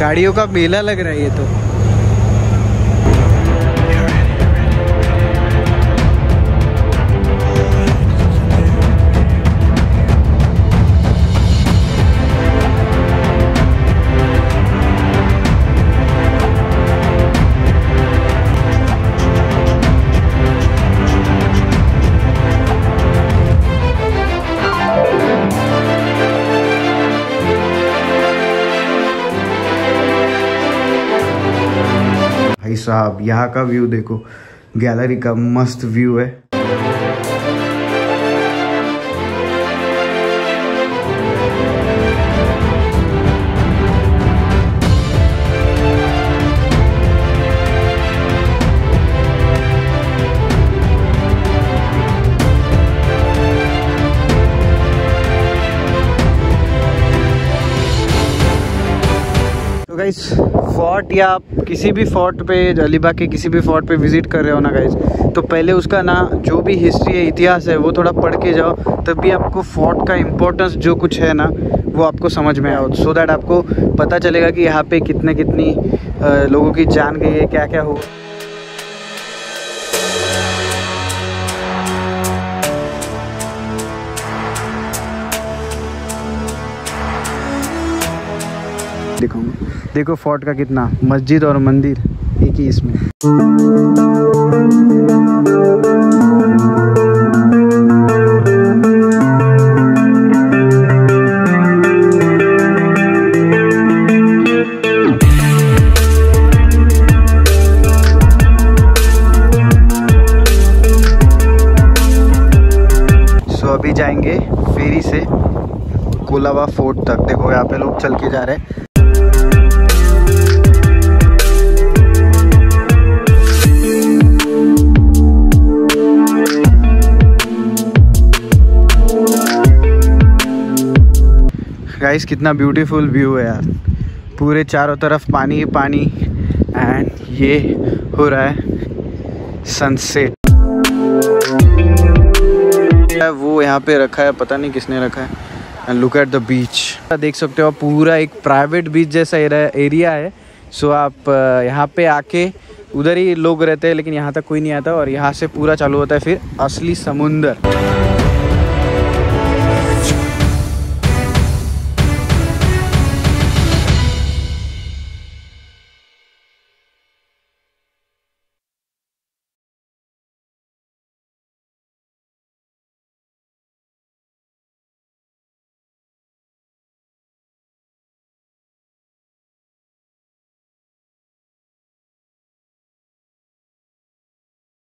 गाड़ियों का मेला लग रहा है ये तो। भाई साहब यहाँ का व्यू देखो, गैलरी का मस्त व्यू है। तो गाइस फोर्ट, या आप किसी भी फोर्ट पे, अलीबाग के किसी भी फोर्ट पे विजिट कर रहे हो ना गाइस, तो पहले उसका ना जो भी हिस्ट्री है, इतिहास है, वो थोड़ा पढ़ के जाओ, तब भी आपको फोर्ट का इम्पोर्टेंस जो कुछ है ना वो आपको समझ में आओ, सो दैट आपको पता चलेगा कि यहाँ पे कितनी लोगों की जान गई है, क्या क्या हुआ। देखो फोर्ट का कितना, मस्जिद और मंदिर एक ही इसमें। सो अभी जाएंगे फेरी से कोलाबा फोर्ट तक। देखो यहाँ पे लोग चल के जा रहे हैं। गाइस कितना ब्यूटीफुल व्यू है यार, पूरे चारों तरफ पानी ही पानी, एंड ये हो रहा है सनसेट। वो यहाँ पे रखा है, पता नहीं किसने रखा है। And look at the beach, देख सकते हो पूरा एक प्राइवेट बीच जैसा एरिया है। सो आप यहाँ पे आके, उधर ही लोग रहते हैं लेकिन यहाँ तक कोई नहीं आता, और यहाँ से पूरा चालू होता है फिर असली समुंदर।